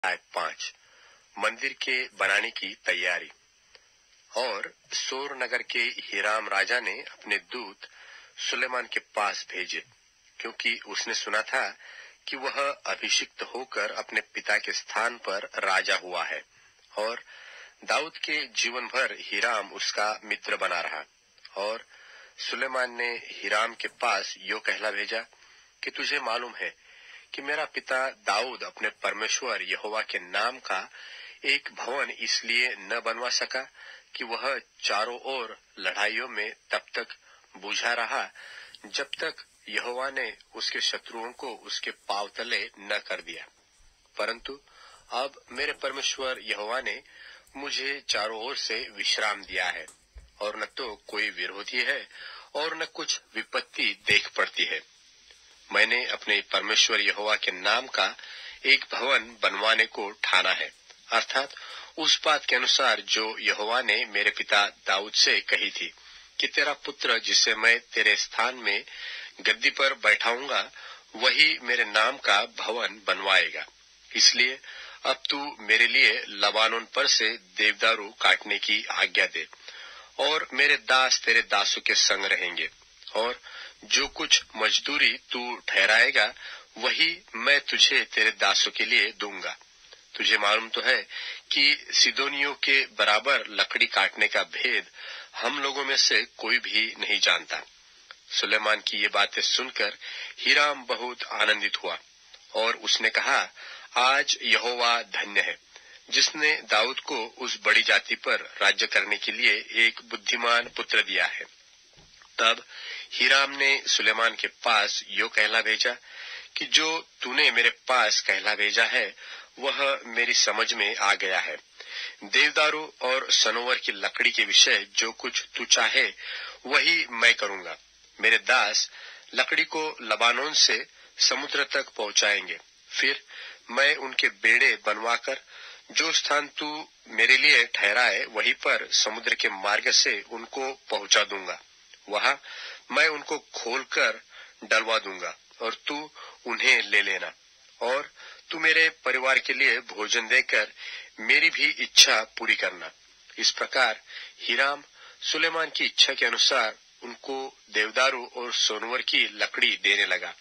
5 मंदिर के बनाने की तैयारी। और सोर नगर के हीराम राजा ने अपने दूत सुलेमान के पास भेजे, क्योंकि उसने सुना था कि वह अभिषिक्त होकर अपने पिता के स्थान पर राजा हुआ है। और दाऊद के जीवन भर हीराम उसका मित्र बना रहा। और सुलेमान ने हीराम के पास यो कहला भेजा कि तुझे मालूम है कि मेरा पिता दाऊद अपने परमेश्वर यहोवा के नाम का एक भवन इसलिए न बनवा सका कि वह चारों ओर लड़ाइयों में तब तक बूझा रहा जब तक यहोवा ने उसके शत्रुओं को उसके पांव तले न कर दिया। परंतु अब मेरे परमेश्वर यहोवा ने मुझे चारों ओर से विश्राम दिया है, और न तो कोई विरोधी है और न कुछ विपत्ति देख पड़ती है। मैंने अपने परमेश्वर यहोवा के नाम का एक भवन बनवाने को ठाना है, अर्थात उस बात के अनुसार जो यहोवा ने मेरे पिता दाऊद से कही थी कि तेरा पुत्र जिसे मैं तेरे स्थान में गद्दी पर बैठाऊंगा वही मेरे नाम का भवन बनवाएगा। इसलिए अब तू मेरे लिए लबानोन पर से देवदारू काटने की आज्ञा दे, और मेरे दास तेरे दासों के संग रहेंगे, और जो कुछ मजदूरी तू ठहराएगा वही मैं तुझे तेरे दासों के लिए दूंगा। तुझे मालूम तो है कि सिदोनियों के बराबर लकड़ी काटने का भेद हम लोगों में से कोई भी नहीं जानता। सुलेमान की ये बातें सुनकर हीराम बहुत आनंदित हुआ, और उसने कहा, आज यहोवा धन्य है जिसने दाऊद को उस बड़ी जाति पर राज्य करने के लिए एक बुद्धिमान पुत्र दिया है। तब हीराम ने सुलेमान के पास यो कहला भेजा कि जो तूने मेरे पास कहला भेजा है वह मेरी समझ में आ गया है। देवदारू और सनोवर की लकड़ी के विषय जो कुछ तू चाहे वही मैं करूंगा। मेरे दास लकड़ी को लबानोन से समुद्र तक पहुंचाएंगे, फिर मैं उनके बेड़े बनवाकर जो स्थान तू मेरे लिए ठहराए वहीं पर समुद्र के मार्ग से उनको पहुंचा दूंगा। वहां मैं उनको खोलकर डलवा दूंगा और तू उन्हें ले लेना, और तू मेरे परिवार के लिए भोजन देकर मेरी भी इच्छा पूरी करना। इस प्रकार हीराम सुलेमान की इच्छा के अनुसार उनको देवदारू और सोनवर की लकड़ी देने लगा।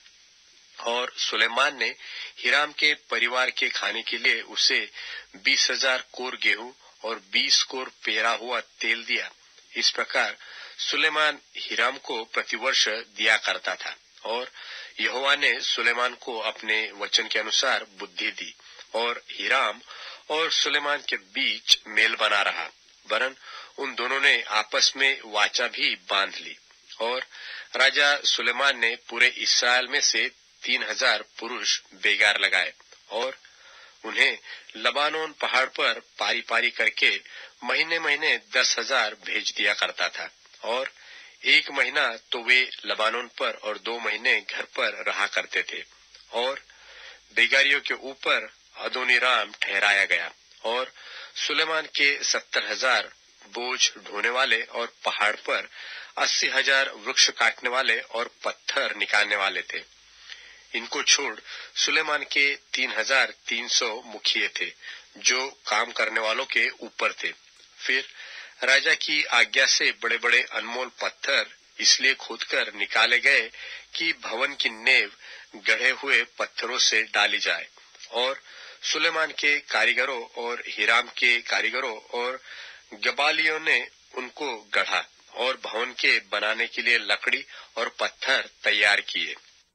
और सुलेमान ने हीराम के परिवार के खाने के लिए उसे 20,000 कोर गेहूं और 20 कोर पेरा हुआ तेल दिया। इस प्रकार सुलेमान हीराम को प्रतिवर्ष दिया करता था। और यहोवा ने सुलेमान को अपने वचन के अनुसार बुद्धि दी, और हीराम और सुलेमान के बीच मेल बना रहा, वरन उन दोनों ने आपस में वाचा भी बांध ली। और राजा सुलेमान ने पूरे इस्राएल में से 3,000 पुरुष बेगार लगाए, और उन्हें लबानोन पहाड़ पर पारी पारी करके महीने महीने 10,000 भेज दिया करता था। और 1 महीना तो वे लबानोन पर और 2 महीने घर पर रहा करते थे। और बेगारियों के ऊपर अदोनीराम ठहराया गया, और सुलेमान के 70,000 बोझ ढोने वाले और पहाड़ पर 80,000 वृक्ष काटने वाले और पत्थर निकालने वाले थे। इनको छोड़ सुलेमान के 3,300 मुखिए थे जो काम करने वालों के ऊपर थे। फिर राजा की आज्ञा से बड़े बड़े अनमोल पत्थर इसलिए खोदकर निकाले गए कि भवन की नेव गढ़े हुए पत्थरों से डाली जाए। और सुलेमान के कारीगरों और हीराम के कारीगरों और गबालियों ने उनको गढ़ा और भवन के बनाने के लिए लकड़ी और पत्थर तैयार किए।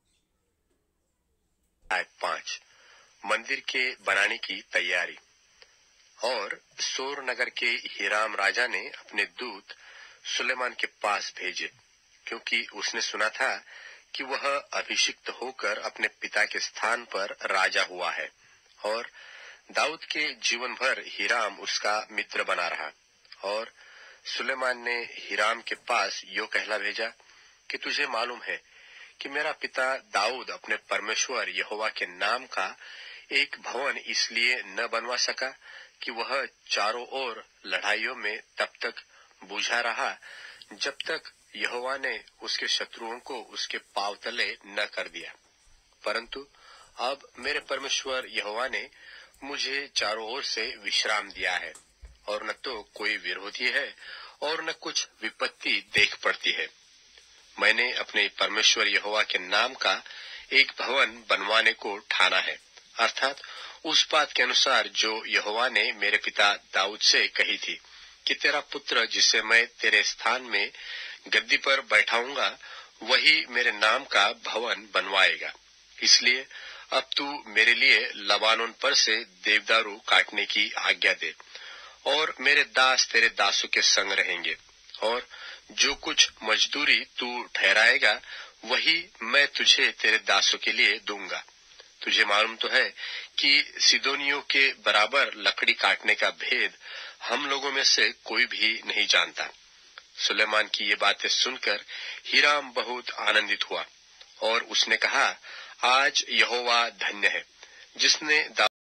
5 मंदिर के बनाने की तैयारी। और सोर नगर के हीराम राजा ने अपने दूत सुलेमान के पास भेजे, क्योंकि उसने सुना था कि वह अभिषिक्त होकर अपने पिता के स्थान पर राजा हुआ है। और दाऊद के जीवन भर हीराम उसका मित्र बना रहा। और सुलेमान ने हीराम के पास यो कहला भेजा कि तुझे मालूम है कि मेरा पिता दाऊद अपने परमेश्वर यहोवा के नाम का एक भवन इसलिए न बनवा सका कि वह चारों ओर लड़ाइयों में तब तक बूझा रहा जब तक यहोवा ने उसके शत्रुओं को उसके पांव तले न कर दिया। परंतु अब मेरे परमेश्वर यहोवा ने मुझे चारों ओर से विश्राम दिया है और न तो कोई विरोधी है और न कुछ विपत्ति देख पड़ती है। मैंने अपने परमेश्वर यहोवा के नाम का एक भवन बनवाने को ठाना है, अर्थात उस बात के अनुसार जो यहोवा ने मेरे पिता दाऊद से कही थी कि तेरा पुत्र जिसे मैं तेरे स्थान में गद्दी पर बैठाऊंगा वही मेरे नाम का भवन बनवाएगा। इसलिए अब तू मेरे लिए लबानोन पर से देवदारू काटने की आज्ञा दे और मेरे दास तेरे दासों के संग रहेंगे और जो कुछ मजदूरी तू ठहराएगा वही मैं तुझे तेरे दासों के लिए दूंगा। तुझे मालूम तो है कि सिदोनियों के बराबर लकड़ी काटने का भेद हम लोगों में से कोई भी नहीं जानता। सुलेमान की ये बातें सुनकर हीराम बहुत आनंदित हुआ और उसने कहा, आज यहोवा धन्य है जिसने